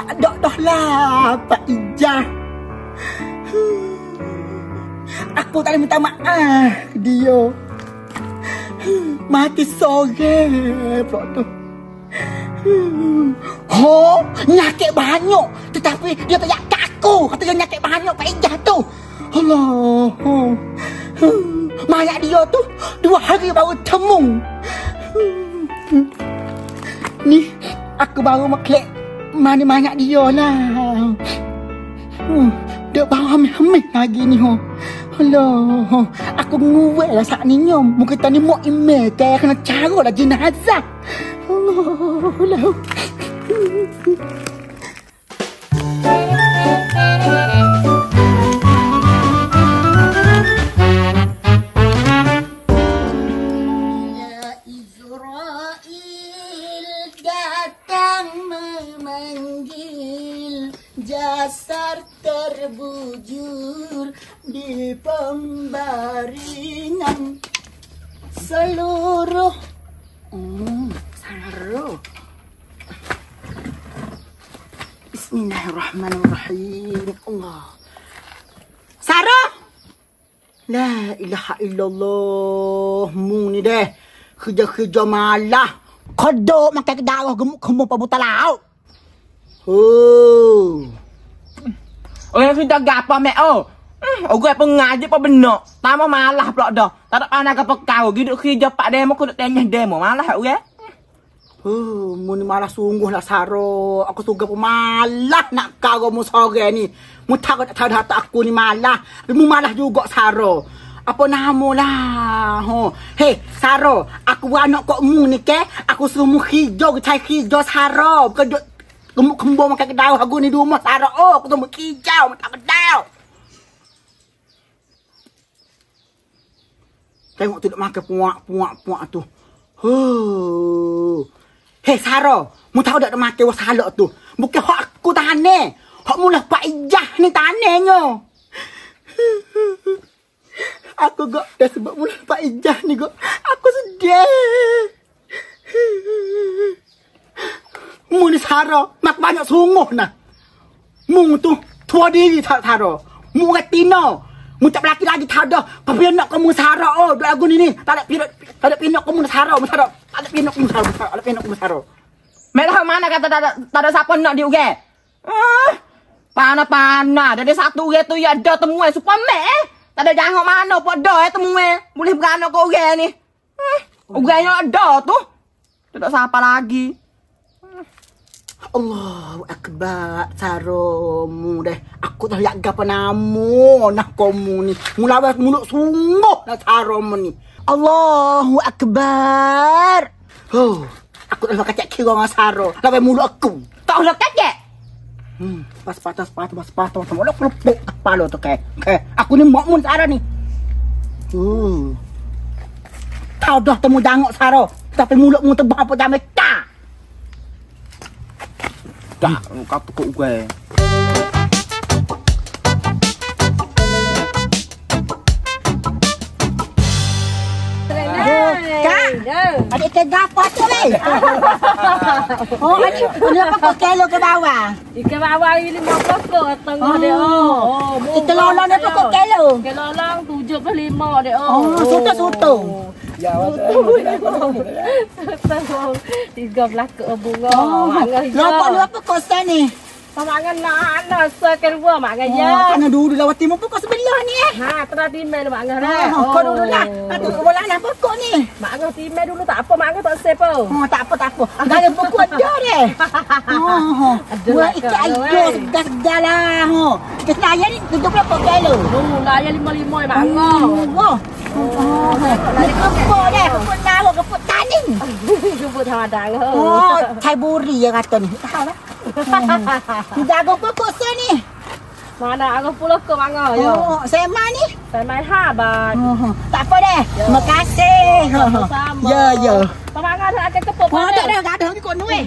Tak ada dah lah, Pak Ijah. Aku tak boleh minta maaf dia. Mati sore pula tu. Nyakit banyak. Tetapi dia tak yakin aku. Kata dia nyakit banyak Pak Ijah tu. Allah. Mayat dia tu 2 hari baru temu. Ni aku baru maklik mana mayat dia lah. Dia baru hamil lagi ni. Alah, aku nguwek lah saat ni nyom. Mungkin tadi mau email ke kena cara lah jenazah. Allah. Jasar terbujur di pembaringan seluruh seluruh. Bismillahirrahmanirrahim. Allah. Sarah, la ilaha illallah. Mu ni deh kerja-kerja malah kodok makan ke darah gemuk-gemuk pabuta laut. Orang sudah gapa mek orang pengaji apa benak. Tama malah pula dah. Tak ada pandai ke pekau. Giduk kerja pak demo aku duk tanya demo malah orang. Mun malah sungguh lah Saro. Aku sungguh pemalah nak kau mu sore ni. Mu takut tak aku ni malah. Mu malah juga Saro. Apa nama lah. Hei Saro, aku anak kok mu ni ke? Aku suruh mu hijau ke cai hijau Saro. Bukan duk gemuk-gembung makan kedau aku ni di rumah Sarah. Aku tu berkijau makan kedau. Tengok tu duk makan puak tu. Hei Sarah, mu tahu tak makan wasalak tu? Bukan hak aku tahan ni. Hak mula Pak Ijah ni tanenyo. Aku gak dah sebab mula Pak Ijah ni gak. Aku sedih. Mu ni Sarah, mak banyak sungguh nah. Mu tu tua diri Sarah. Mu retina. Mu tak berlaki lagi tak ada. Pinak kamu Sarah. Dua lagu ni. Tak ada pinak kamu Sarah. Tak ada pinak kamu Sarah. Tak ada pinak kamu Sarah. Merah mana kata tak ada siapa nak diuge. Pana. Dari satu uge tu ya ada temuan supaya mek. Tak ada jangok mana pun ada temuan. Boleh beranak kau uge ni. Ugenya ada tu. Tak ada siapa lagi. Allahu Akbar. Saromu deh. Aku dah lihat apa namu nak kamu ni. Mula mulut sungguh nak saromu ni. Allahu Akbar. Aku dah kacak kira dengan Saro. Lawan mulut aku. Tak usah kacak. Pas-patah. Mulut pelupuk kepala tu ke. Aku ni makmun Saro ni. Kau dah temu jangok Saro. Tapi mulutmu tebak apa jamai tak. Tak, kau tukuk gue. Kak, adik tega apa tu ni? Adik, ni apa kilo ke bawah? Ke bawah ni 50 ke tengah dia. Kita lolong ni apa kilo? Ke lolong 75 dia. Soto. Ya, tiga belaka bunga. Apa kosan ni? Makan nak sekan dua makan ya. Kena dulu lawat timur pokok sebelah ni terus timel makan dah. Kau dulu lah. Aku bola nak pokok ni. Makan timel dulu tak apa makan tak sepo. Tak apa. Dalam pokok ada deh. Buat ikan ayo gas-galah. Kesaya ni 70 kilo. Laya 55 makan. Kepuk deh, kepuk tahu, kepuk taning. Kepuk tamadang. Cai buri ya kata ni. Tahu lah. Jaga pokok ni. Mana aku puluh ke mana ya? Sema ni? Sema 5 baht. Tak apa deh. Terima kasih. Ya. Pamangan akan kepuk. Tak ada ni kau nuih.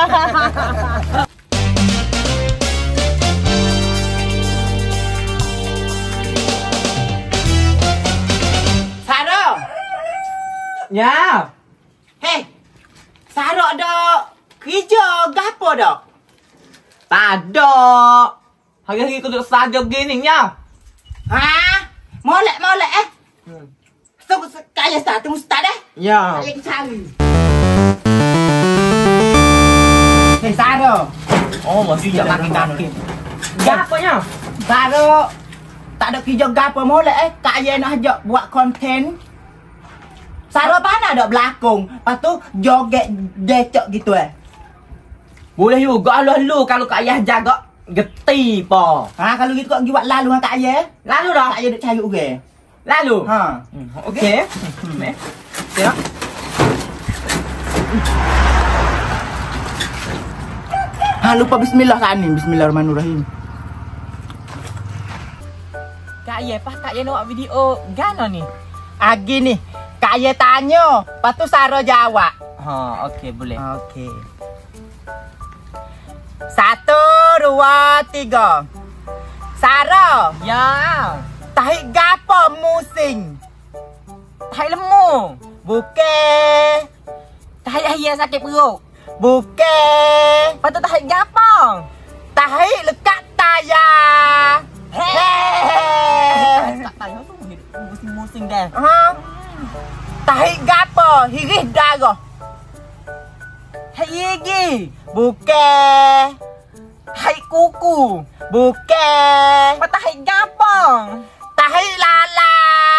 Ya. Hei. Sarok dah kerja gapo dah? Tak ada. Hari-hari aku duduk saja gini nya. Ha? Molek So kaya start tunggu start Ya. Kaya cari. Hei Saro. Oh, masih Tidak tak makin kaki. Gapanya? Saro. Tak ada kerja gapo molek kaya nak ajak buat konten. Saro mana ada belakang. Lepas tu joget decok gitu Boleh juga lu kalau Kak Ayah jaga geti po. Ha kalau gitu kau pergi buat lalu dengan Kak Ayah. Lalu dah. Kak Ayah duk cari orang. Lalu. Ha. Okey. Ya. Ha lupa bismillah kan ni. Bismillahirrahmanirrahim. Kak Ayah Kak Ayah nak buat video gano ni? Agi ni. Kak Ayah tanya, lepas tu Saro jawab. Ha, okey boleh. Okey. 1 2 3. Saro, Ya. tahi gapo musing? Tahi lemu. Bukan. Tahi ayah sakit perut. Bukan. Lepas tu tahi gapang. Tahi lekat taya. Hei. Tak tahu tu musim-musim dah. Ha? Tahi gapo? Hirih darah. Hai gigi. Bukan. Hai kuku. Bukan. Apa tahi gapang? Tahi lala.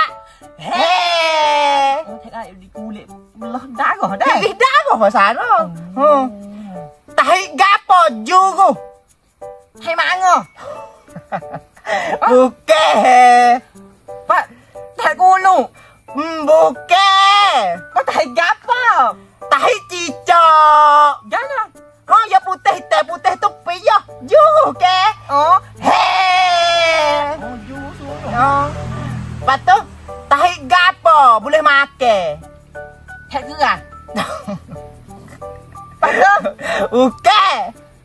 Hei. Oh, tak ada di kulit. Belah darah dah. Hirih darah apa Saro? Tahi gapo juru? Hai manga. Bukan. Pak tak gulu. Bukan. Apa tahi gapang? Tahi cicak. Jangan. Oh, ya putih teh putih tu piyah. Juru ke? Oh. Hei. Oh, jus. Oh. Lepas tu, tahi gapo boleh makan? Tak gerah. Lepas tu, bukan.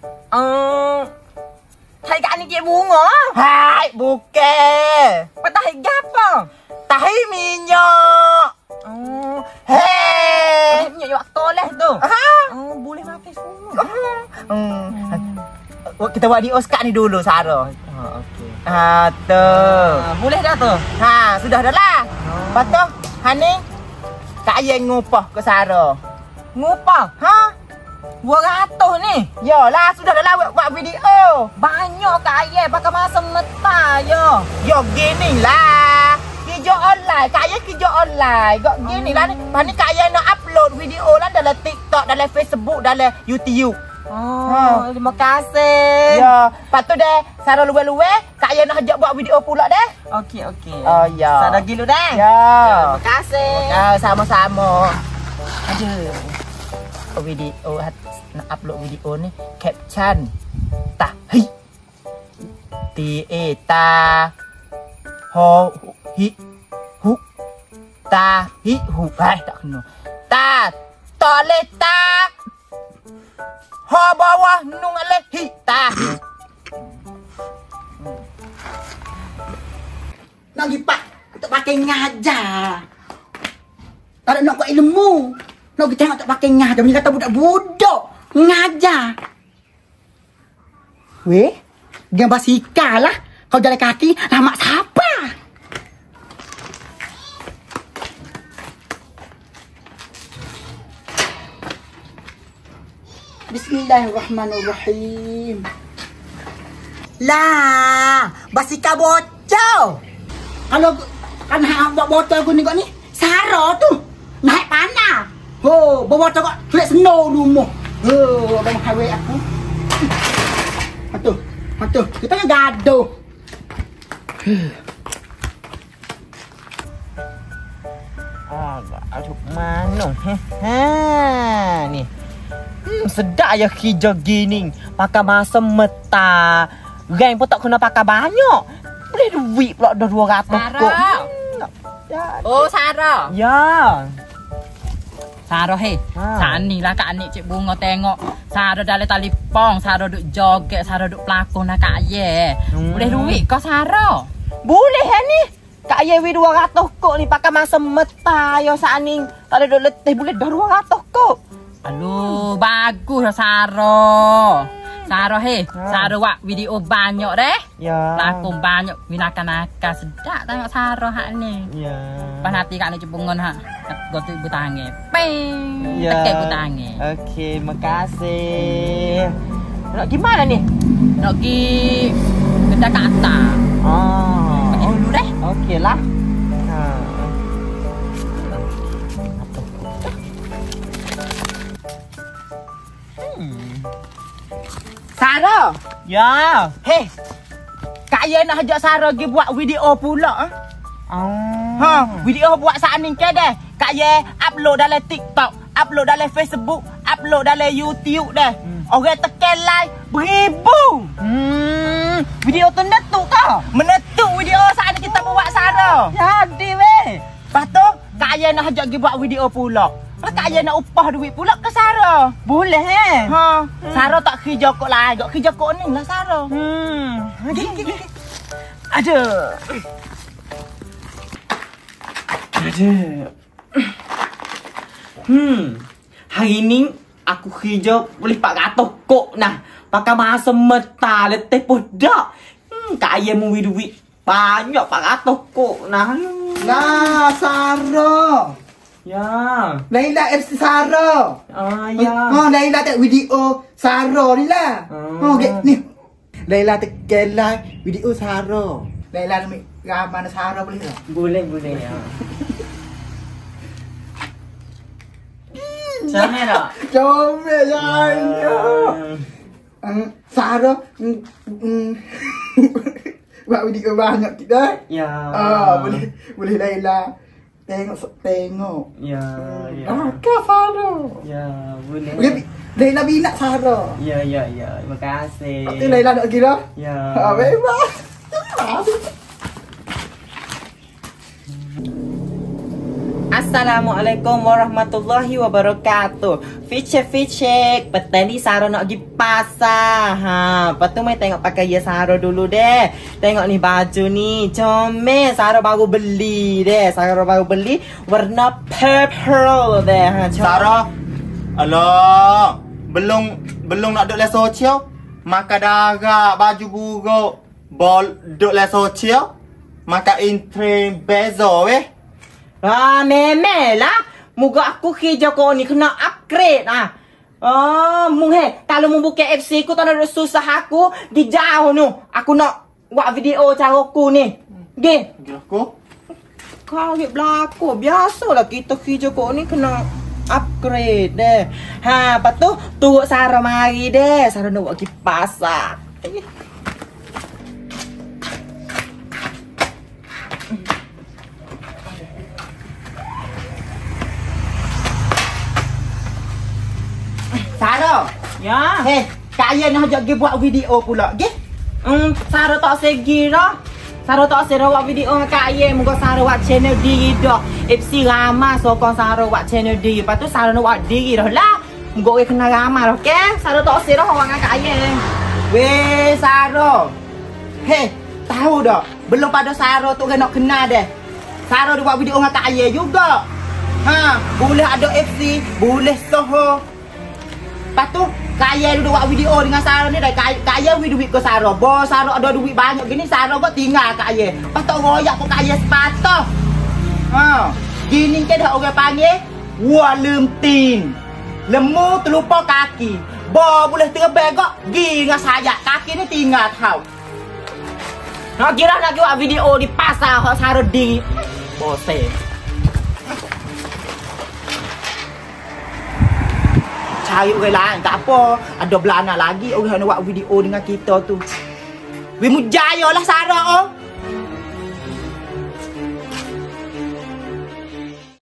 Tahi kat ni dia bunga. Hai, bukan. Apa tahi gapang? Tahi minyak. Oh. Hei. Minyak awak toleh tu. Ha? Oh, boleh makan semua. Kita buat di Oscar ni dulu, Saro. Okey. Ha, tu. Boleh dah tu. Ha, sudah dah lah. Lepas tu, Hani, Kak Ayah ngupah ke Saro. Ngupang. Ha? 200 ni. Yalah, sudah dah lah buat video. Banyak Kak Ayah pakai masa meta ya. Yo, gini lah. Kerja online. Kak Ayah kerja online. Kok gini lah ni. Lepas ni Kak Ayah nak upload video lah dalam TikTok, dalam Facebook, dalam YouTube. Oh, terima kasih. Ya. Lepas tu dah, Saro luar-luar, Kak Ayah nak ajak buat video pula dah. Okey, okey. Oh, ya. Sada gilu dah. Ya. Terima kasih. Ya, sama-sama. Aduh. Video nak upload video ni caption tahi ta ho hi hu tahi hu hai tak kena ta tole ta ho bawah nung ale hi ta nak gipak untuk pakai ngajar tak ada nak buat ilmu. Nak kita tengok tak pakai ngajar. Dia kata budak-budak ngajar. Weh, dia basikal lah. Kau jalan kaki, lama siapa? Bismillahirrahmanirrahim. Lah, basikal bocor. Kalau kan buat bocor aku ni kau ni, Saro tu. Naik panah. Oh, bawa cakap flat snow rumah. Oh, abang highway aku. Matu. Kita kan gaduh. Aduh, mana? Ha, ni. Sedap ya kerja gini. Pakai masa meta. Rang pun tak kena pakai banyak. Boleh duit pula dah 200 kok. Oh, Sarah. Ya. Sarah he. Sani lah Kak Anik Cik Bunga tengok. Sarah dalam telefon, Sarah duk joget, Sarah duk pelakon nak Kak Ayah. Boleh duit kau Sarah? Boleh ni. Kak Ayah 200 kok ni pakai masa meta ya Sani. Tak ada duk letih boleh dah 200 kok. Aduh, bagus lah Sarah. Sarah Sarah buat video banyak deh. Ya. Lakon banyak winaka-naka sedak tengok Sarah hak ni. Ya. Pas nanti kak ni cepungan hak. Gotu ibu tangan. Peng. Ya. Tekek ibu tangan. Okey, makasih. Nak gimana ni? Nak pergi kedai kata. Pergi dulu deh. Okey lah. Ha. Sarah. Ya. Hei. Kak Ye nak ajak Sarah pergi buat video pula. Video buat saat ni ke deh. Kak Ye upload dalam TikTok, upload dalam Facebook, upload dalam YouTube deh. Orang tekan like beribu. Video tu netu kau. Menetuk video saat ni kita buat Sarah. Jadi weh. Lepas tu Kak Ye nak ajak pergi buat video pula. Kak Ye nak upah duit pula ke Sarah. Boleh Sarah tak kerja kok lain, kok kerja kok ni lah Sarah. Gini. Aduh. Hari ni aku kerja boleh 400 kok nah. Pakai masa meta letih podak. Kak Ye mau duit banyak 400 kok nah. Nah, Sarah. Ya. Laila FC Sarah. Ya. Laila tak video Sarah ni lah. Ni. Laila tekan like video Sarah. Laila ambil gambar Sarah boleh tak? Boleh ya. Comel tak? Comel ya. Sarah buat video banyak kita. Ya. Boleh Laila tengok. Ya. Kak Sarah. Ya, boleh. Laila binat Sarah. Ya. Terima kasih. Nanti Laila nak kira? Ya. Bebas. Assalamualaikum warahmatullahi wabarakatuh. Ficek. Petani Sarah nak pergi pasar. Lepas tu mai tengok pakai ya Sarah dulu deh. Tengok ni baju ni. Comel. Sarah baru beli deh. Sarah baru beli warna purple deh. Sarah. Alah. Belum nak duduk dalam sosial. Makan darah, baju buruk. Bol duduk dalam sosial. Makan intern bezo weh. Memel lah. Moga aku kerja kau ni kena upgrade lah. Kalau mu buka FC ku tak nak susah aku di jauh nu. Aku nak buat video cara aku ni. Gih. Aku? Kau ambil berlaku. Biasalah kita kerja kau ni kena upgrade deh. Lepas tu turut Sarah mari deh. Sarah nak buat pergi pasar. Sarah. Ya. Kak Ye nak ajak pergi buat video pula. Gih. Sarah tak segi dah. Sarah tak segi buat video dengan Kak Ye. Moga Sarah buat channel diri dah. FC ramah sokong Sarah buat channel diri. Lepas tu Sarah nak buat diri dah lah. Moga orang kena ramah dah, okey? Sarah tak segi dah orang dengan Kak Ye. Weh Sarah. Tahu dah. Belum pada Sarah tu orang nak kenal deh. Sarah dia buat video dengan Kak Ye juga. Boleh ada FC, boleh Soho. Lepas tu Kak Ye duduk buat video dengan Sarah ni dah. Kak Ye beri duit ke Sarah. Bos Sarah ada duit banyak gini, Sarah buat tinggal Kak Ye. Lepas tu royak ke Kak Ye sepatah. Gini ke dah orang panggil walemtin. Lemu terlupa kaki. Bo boleh terbegok gi dengan sayap. Kaki ni tinggal tau. Nak kira nak buat video di pasar hak Sarah diri. Bose. Cari orang lain tak apa. Ada belanak lagi orang nak buat video dengan kita tu. Weh mujaya lah Sarah